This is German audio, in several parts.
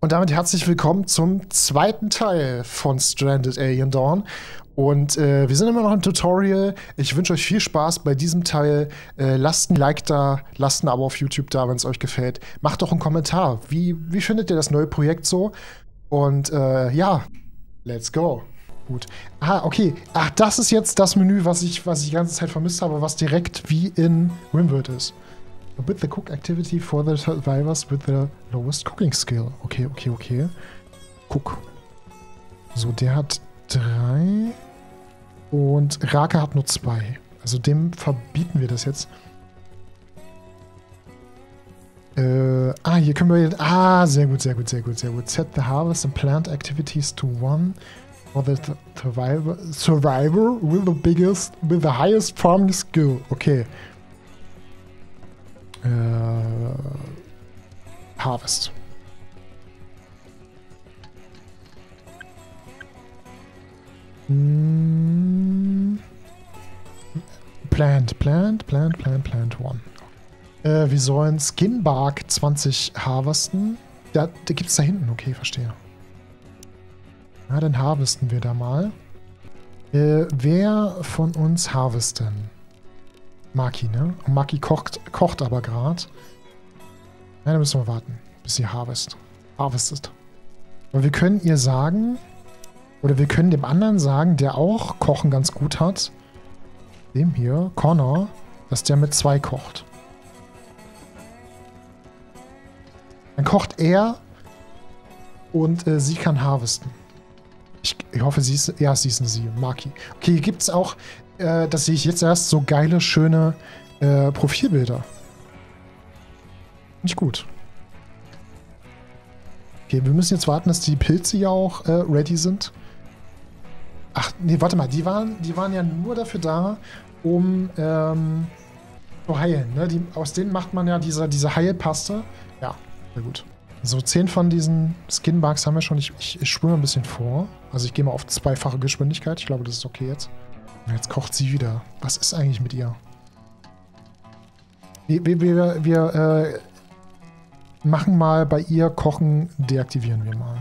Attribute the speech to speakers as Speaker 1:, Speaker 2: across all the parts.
Speaker 1: Und damit herzlich willkommen zum zweiten Teil von Stranded: Alien Dawn. Und wir sind immer noch im Tutorial. Ich wünsche euch viel Spaß bei diesem Teil. Lasst ein Like da, lasst ein Abo auf YouTube da, wenn es euch gefällt. Macht doch einen Kommentar. Wie findet ihr das neue Projekt so? Und ja, let's go. Gut. Okay. Ach, das ist jetzt das Menü, was ich die ganze Zeit vermisst habe, was direkt wie in RimWorld ist. With the cook activity for the survivors with the lowest cooking skill. Okay. Cook. So, der hat 3 und Rake hat nur 2. Also dem verbieten wir das jetzt. Hier können wir... sehr gut. Set the harvest and plant activities to 1 for the survivor with the highest farming skill. Okay. Harvest. Plant 1. Wir sollen Skinbark 20 harvesten. Da gibt es da hinten. Okay, verstehe. Na, dann harvesten wir da mal. Wer von uns harvesten? Maki, ne? Und Maki kocht aber gerade. Ja, dann müssen wir warten, bis sie harvestet. Aber wir können ihr sagen, oder wir können dem anderen sagen, der auch Kochen ganz gut hat, dem hier, Connor, dass der mit 2 kocht. Dann kocht er und sie kann harvesten. Ich hoffe, sie ist sie, Maki. Okay, hier gibt es auch, das sehe ich jetzt erst, so geile, schöne Profilbilder. Nicht gut. Okay, wir müssen jetzt warten, dass die Pilze ja auch ready sind. Ach, nee, warte mal, die waren ja nur dafür da, um zu heilen. Ne? Aus denen macht man ja diese Heilpaste. Ja, sehr gut. So, 10 von diesen Skinbarks haben wir schon. Ich spule ein bisschen vor. Also ich gehe mal auf 2-fache Geschwindigkeit. Ich glaube, das ist okay jetzt. Jetzt kocht sie wieder. Was ist eigentlich mit ihr? Wir machen mal bei ihr Kochen, deaktivieren wir mal.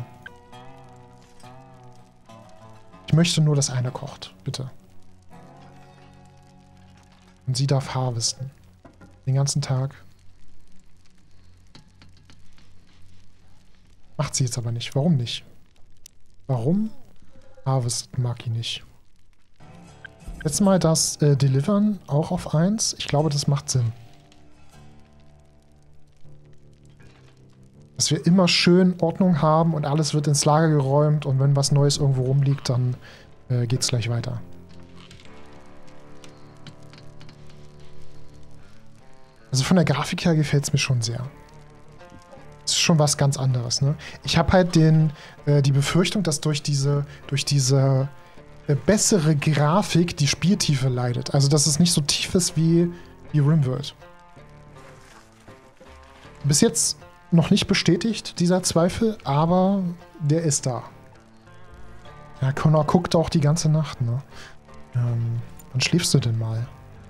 Speaker 1: Ich möchte nur, dass einer kocht, bitte. Und sie darf harvesten. Den ganzen Tag. Macht sie jetzt aber nicht. Warum nicht? Warum harvestet Maki nicht? Jetzt mal das Delivern auch auf 1. Ich glaube, das macht Sinn. Dass wir immer schön Ordnung haben und alles wird ins Lager geräumt und wenn was Neues irgendwo rumliegt, dann geht's gleich weiter. Also von der Grafik her gefällt es mir schon sehr. Das ist schon was ganz anderes, ne? Ich habe halt die Befürchtung, dass durch diese bessere Grafik die Spieltiefe leidet. Also, dass es nicht so tief ist wie RimWorld. Bis jetzt noch nicht bestätigt, dieser Zweifel, aber der ist da. Ja, Connor guckt auch die ganze Nacht, ne? Wann schläfst du denn mal?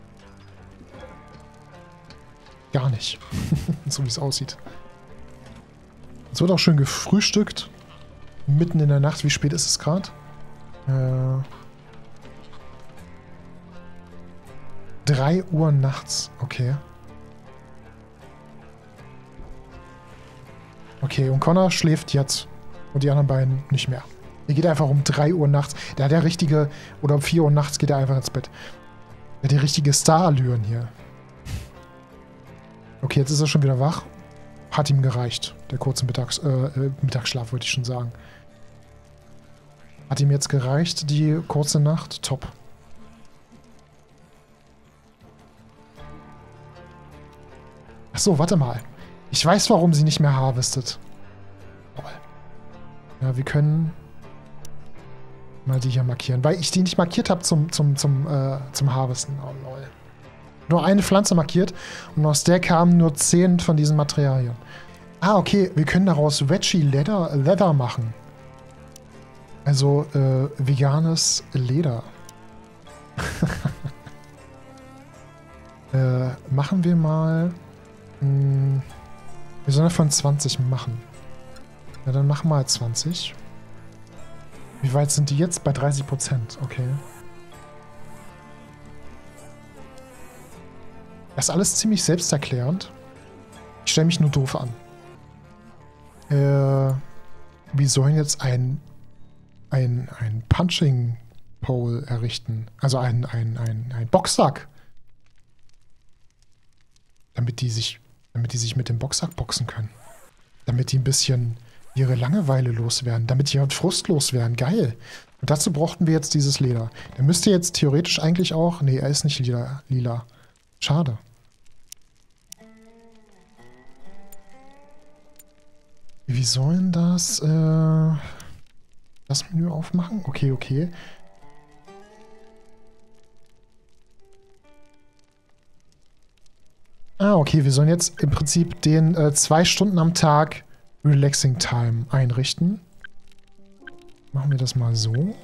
Speaker 1: Gar nicht. So wie es aussieht. Es wird auch schön gefrühstückt. Mitten in der Nacht. Wie spät ist es gerade? 3 Uhr nachts. Okay. Okay, und Connor schläft jetzt. Und die anderen beiden nicht mehr. Er geht einfach um 3 Uhr nachts. Der hat ja richtige... Oder um 4 Uhr nachts geht er einfach ins Bett. Der hat die richtige Star-Allüren hier. Okay, jetzt ist er schon wieder wach. Hat ihm gereicht. Der kurze Mittagsschlaf, wollte ich schon sagen. Hat ihm jetzt gereicht, die kurze Nacht? Top. Achso, warte mal. Ich weiß, warum sie nicht mehr harvestet. Ja, wir können mal die hier markieren. Weil ich die nicht markiert habe zum Harvesten. Oh, lol. Nur eine Pflanze markiert und aus der kamen nur 10 von diesen Materialien. Okay, wir können daraus Veggie Leather machen. Also, veganes Leder. Machen wir mal... wir sollen davon 20 machen. Na, dann mach mal 20. Wie weit sind die jetzt? Bei 30%. Okay. Das ist alles ziemlich selbsterklärend. Ich stelle mich nur doof an. Wir sollen jetzt ein Punching Pole errichten. Also ein Boxsack. Damit die sich mit dem Boxsack boxen können. Damit die ein bisschen ihre Langeweile loswerden. Damit die ihren Frust loswerden. Geil. Und dazu brauchten wir jetzt dieses Leder. Der müsste jetzt theoretisch eigentlich auch... Nee, er ist nicht lila. Schade. Wie sollen das Menü aufmachen? Okay, okay. Ah, okay, wir sollen jetzt im Prinzip den 2 Stunden am Tag Relaxing Time einrichten. Machen wir das mal so.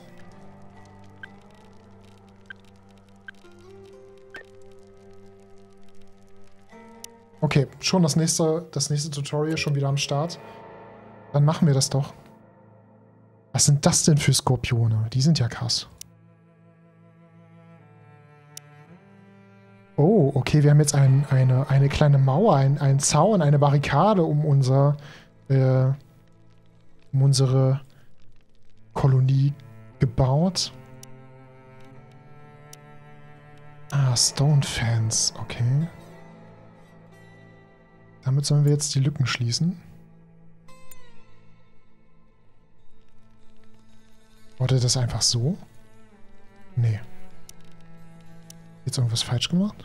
Speaker 1: Okay, schon das nächste Tutorial schon wieder am Start. Dann machen wir das doch. Was sind das denn für Skorpione? Die sind ja krass. Oh, okay, wir haben jetzt eine kleine Mauer, einen Zaun, eine Barrikade um unsere Kolonie gebaut. Ah, Stone Fence, okay. Damit sollen wir jetzt die Lücken schließen. Wurde das einfach so? Nee. Jetzt irgendwas falsch gemacht?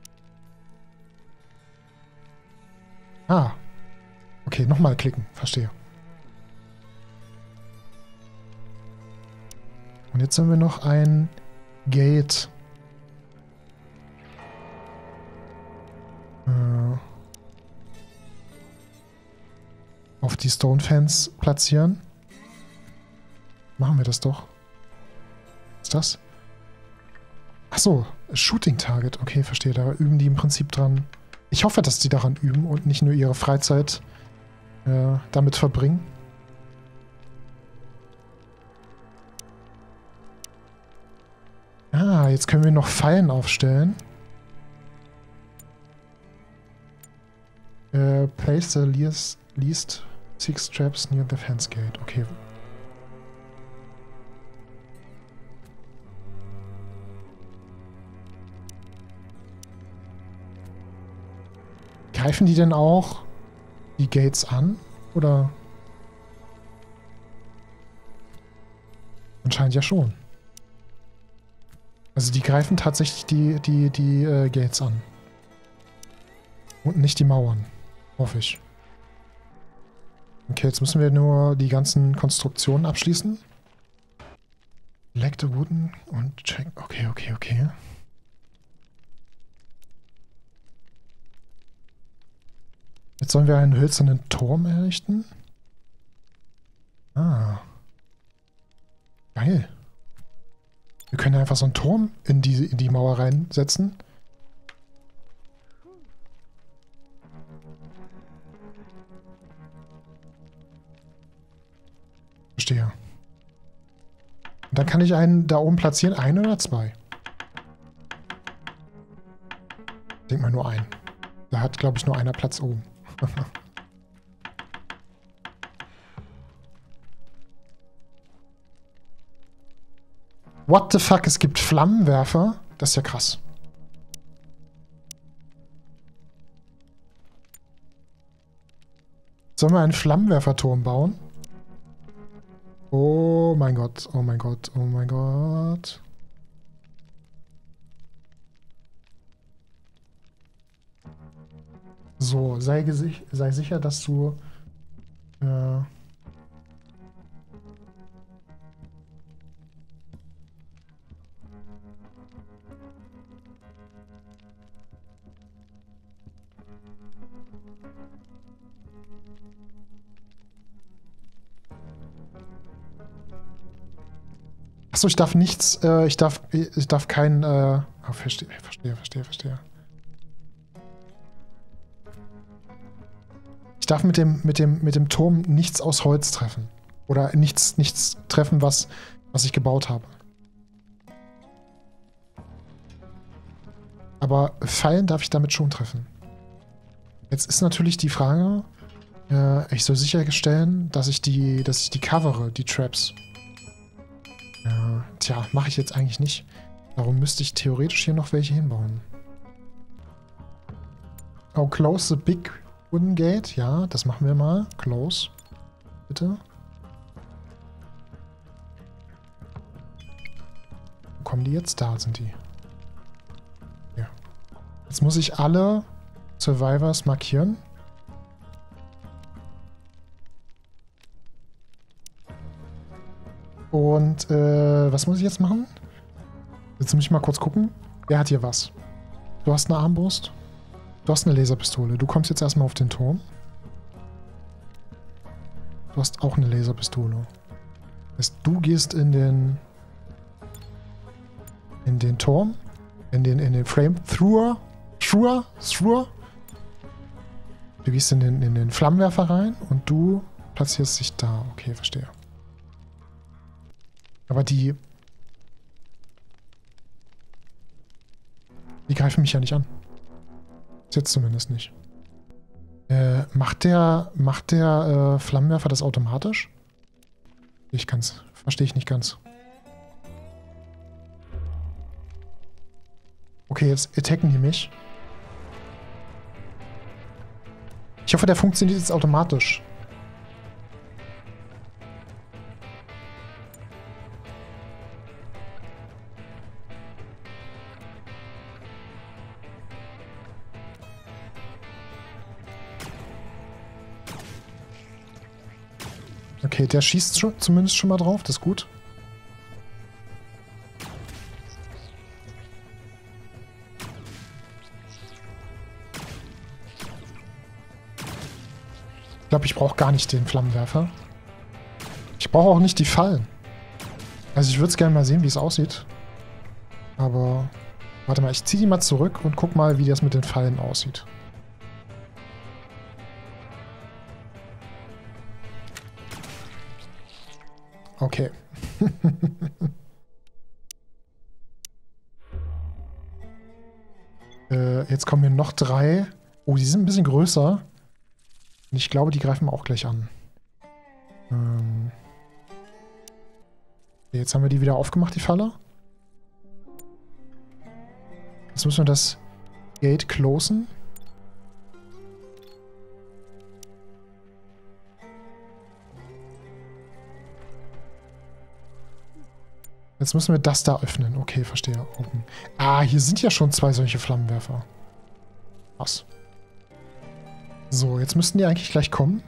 Speaker 1: Ah. Okay, nochmal klicken. Verstehe. Und jetzt haben wir noch ein Gate. Auf die Stone Fence platzieren. Machen wir das doch. Was ist das? Achso, Shooting Target. Okay, verstehe. Da üben die im Prinzip dran. Ich hoffe, dass die daran üben und nicht nur ihre Freizeit damit verbringen. Ah, jetzt können wir noch Fallen aufstellen. Place the least 6 traps near the fence gate. Okay. Greifen die denn auch die Gates an? Oder? Anscheinend ja schon. Also die greifen tatsächlich die Gates an. Und nicht die Mauern. Hoffe ich. Okay, jetzt müssen wir nur die ganzen Konstruktionen abschließen. Select the wooden und check. Okay, okay, okay. Jetzt sollen wir einen hölzernen Turm errichten. Ah. Geil. Wir können einfach so einen Turm in die Mauer reinsetzen. Verstehe. Und dann kann ich einen da oben platzieren. 1 oder 2? Ich denke mal nur einen. Da hat, glaube ich, nur einer Platz oben. What the fuck? Es gibt Flammenwerfer? Das ist ja krass. Sollen wir einen Flammenwerferturm bauen? Oh mein Gott, oh mein Gott, oh mein Gott. So, sei sicher, dass du Achso, ich darf nichts, ich darf kein, oh, verstehe. darf mit dem Turm nichts aus Holz treffen. Oder nichts treffen, was ich gebaut habe. Aber Fallen darf ich damit schon treffen. Jetzt ist natürlich die Frage, ich soll sicherstellen, dass ich die covere, die Traps. Tja, mache ich jetzt eigentlich nicht. Darum müsste ich theoretisch hier noch welche hinbauen. Oh, close the big wooden gate. Ja, das machen wir mal. Close. Bitte. Wo kommen die jetzt? Da sind die. Ja. Jetzt muss ich alle Survivors markieren. Und, was muss ich jetzt machen? Jetzt muss ich mal kurz gucken. Wer hat hier was? Du hast eine Armbrust. Du hast eine Laserpistole. Du kommst jetzt erstmal auf den Turm. Du hast auch eine Laserpistole. Das heißt, du gehst in den Turm. In den Frame-Thrower. Du gehst in den Flammenwerfer rein und du platzierst dich da. Okay, verstehe. Aber die greifen mich ja nicht an. Jetzt zumindest nicht. Macht der Flammenwerfer das automatisch? Verstehe ich nicht ganz. Okay, jetzt attacken die mich. Ich hoffe, der funktioniert jetzt automatisch. Okay, der schießt zumindest schon mal drauf, das ist gut. Ich glaube, ich brauche gar nicht den Flammenwerfer. Ich brauche auch nicht die Fallen. Also ich würde es gerne mal sehen, wie es aussieht. Aber warte mal, ich ziehe die mal zurück und guck mal, wie das mit den Fallen aussieht. Okay. Jetzt kommen hier noch 3. Oh, die sind ein bisschen größer. Und ich glaube, die greifen wir auch gleich an. Jetzt haben wir die wieder aufgemacht, die Falle. Jetzt müssen wir das Gate closen. Jetzt müssen wir das da öffnen. Okay, verstehe. Open. Ah, hier sind ja schon 2 solche Flammenwerfer. Was? So, jetzt müssten die eigentlich gleich kommen.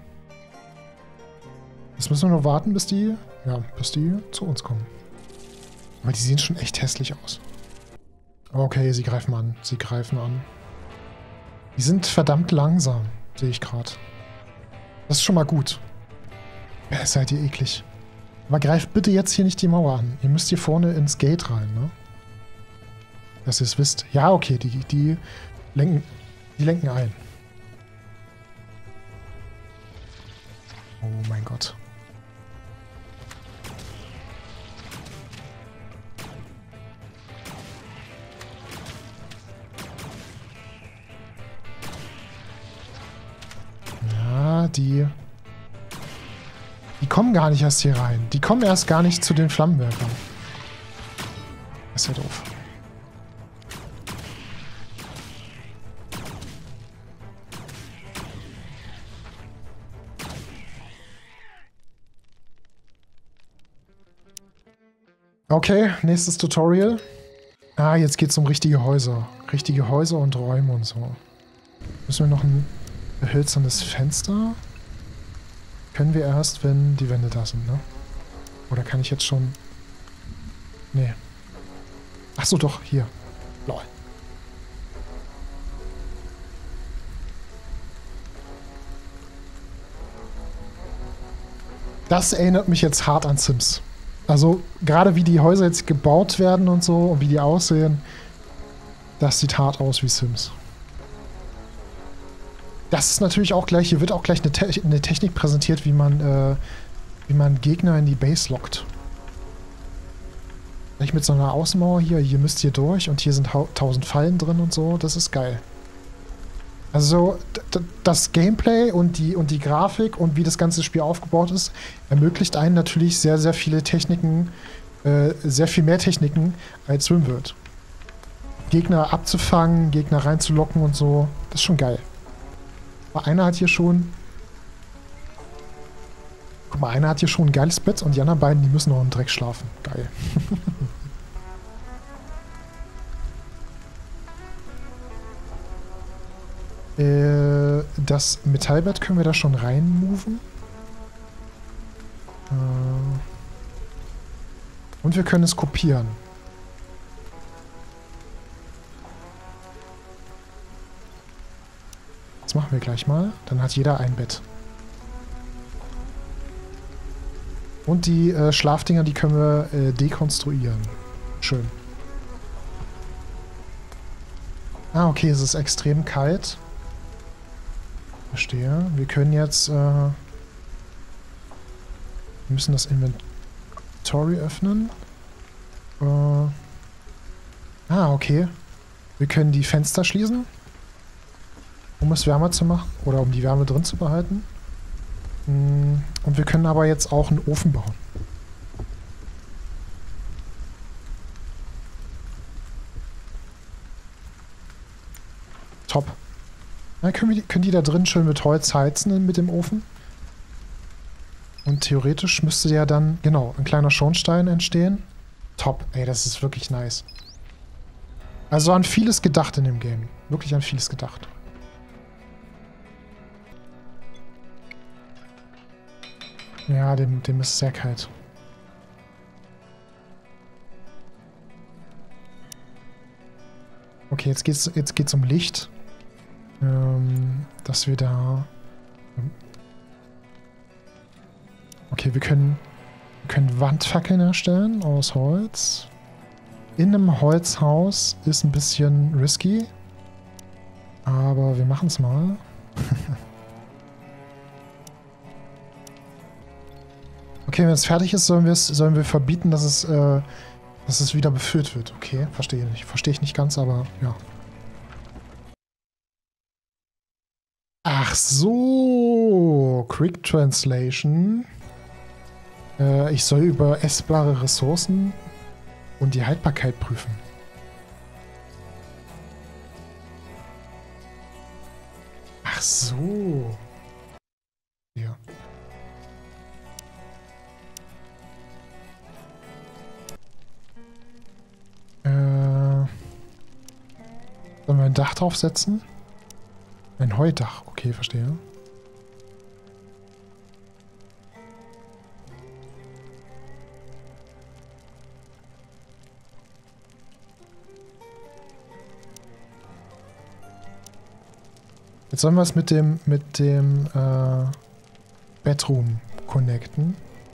Speaker 1: Jetzt müssen wir nur warten, bis die zu uns kommen. Aber die sehen schon echt hässlich aus. Okay, sie greifen an. Sie greifen an. Die sind verdammt langsam, sehe ich gerade. Das ist schon mal gut. Ja, seid ihr eklig. Aber greift bitte jetzt hier nicht die Mauer an. Ihr müsst hier vorne ins Gate rein, ne? Dass ihr es wisst. Ja, okay, die lenken ein. Oh mein Gott. Ja, die kommen gar nicht erst hier rein. Die kommen erst gar nicht zu den Flammenwerfern. Das ist ja doof. Okay, nächstes Tutorial. Ah, jetzt geht es um richtige Häuser. Richtige Häuser und Räume und so. Müssen wir noch ein hölzernes Fenster? Können wir erst, wenn die Wände da sind, ne? Oder kann ich jetzt schon... Nee. Ach so, doch, hier. Lol. Das erinnert mich jetzt hart an Sims. Also, gerade wie die Häuser jetzt gebaut werden und so und wie die aussehen, das sieht hart aus wie Sims. Das ist natürlich auch gleich, hier wird auch gleich eine Technik präsentiert, wie man Gegner in die Base lockt. Gleich mit so einer Außenmauer hier müsst ihr durch und hier sind 1000 Fallen drin und so, das ist geil. Also das Gameplay und die Grafik und wie das ganze Spiel aufgebaut ist, ermöglicht einen natürlich sehr, sehr viele Techniken, sehr viel mehr Techniken als SwimWorld. Gegner abzufangen, Gegner reinzulocken und so, das ist schon geil. Aber einer hat hier schon... Guck mal, einer hat hier schon ein geiles Bett und die anderen beiden, die müssen noch im Dreck schlafen. Geil. Das Metallbett können wir da schon reinmoven. Und wir können es kopieren. Das machen wir gleich mal. Dann hat jeder ein Bett. Und die Schlafdinger, die können wir dekonstruieren. Schön. Ah, okay, es ist extrem kalt. Verstehe. Wir können jetzt... wir müssen das Inventory öffnen. Okay. Wir können die Fenster schließen. Um es wärmer zu machen. Oder um die Wärme drin zu behalten. Und wir können aber jetzt auch einen Ofen bauen. Top. Dann können die da drin schön mit Holz heizen mit dem Ofen. Und theoretisch müsste ja dann, genau, ein kleiner Schornstein entstehen. Top. Ey, das ist wirklich nice. Also an vieles gedacht in dem Game. Wirklich an vieles gedacht. Ja, dem ist sehr kalt. Okay, jetzt geht's um Licht. Dass wir da... Okay, wir können Wandfackeln erstellen aus Holz. In einem Holzhaus ist ein bisschen risky. Aber wir machen es mal. Okay, wenn es fertig ist, sollen wir verbieten, dass es wieder befüllt wird. Okay, verstehe ich nicht ganz, aber ja. Ach so, Quick Translation. Ich soll über essbare Ressourcen und die Haltbarkeit prüfen. Ach so. Ja. Sollen wir ein Dach draufsetzen? Ein Heudach. Okay, verstehe. Jetzt sollen wir es mit dem Bedroom connecten.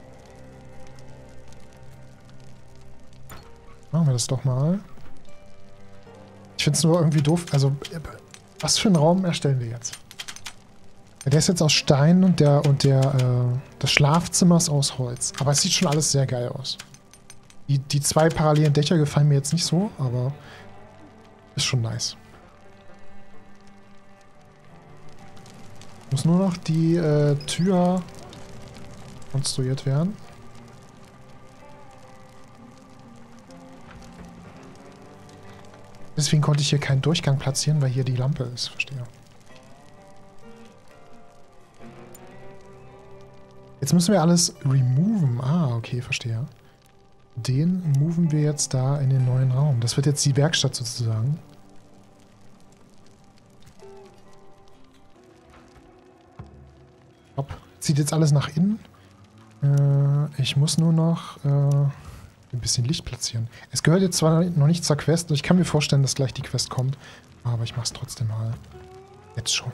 Speaker 1: Machen wir das doch mal. Ich finde es nur irgendwie doof. Also, was für einen Raum erstellen wir jetzt? Ja, der ist jetzt aus Stein und das Schlafzimmer ist aus Holz. Aber es sieht schon alles sehr geil aus. Die zwei parallelen Dächer gefallen mir jetzt nicht so, aber ist schon nice. Muss nur noch die Tür konstruiert werden. Deswegen konnte ich hier keinen Durchgang platzieren, weil hier die Lampe ist. Verstehe. Jetzt müssen wir alles removen. Ah, okay, verstehe. Den moven wir jetzt da in den neuen Raum. Das wird jetzt die Werkstatt sozusagen. Hopp. Zieht jetzt alles nach innen. Ich muss nur noch ein bisschen Licht platzieren. Es gehört jetzt zwar noch nicht zur Quest. Ich kann mir vorstellen, dass gleich die Quest kommt. Aber ich mach's trotzdem mal. Jetzt schon.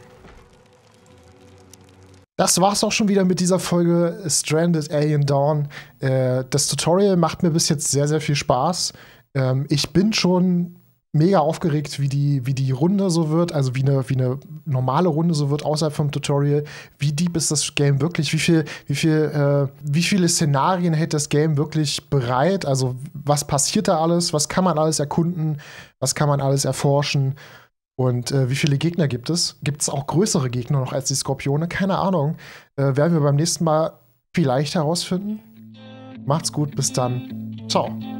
Speaker 1: Das war's auch schon wieder mit dieser Folge Stranded Alien Dawn. Das Tutorial macht mir bis jetzt sehr, sehr viel Spaß. Ich bin schon mega aufgeregt, wie die Runde so wird, also wie eine normale Runde so wird außerhalb vom Tutorial. Wie deep ist das Game wirklich? Wie viele Szenarien hält das Game wirklich bereit? Also was passiert da alles? Was kann man alles erkunden? Was kann man alles erforschen? Und wie viele Gegner gibt es? Gibt es auch größere Gegner noch als die Skorpione? Keine Ahnung. Werden wir beim nächsten Mal vielleicht herausfinden. Macht's gut, bis dann. Ciao.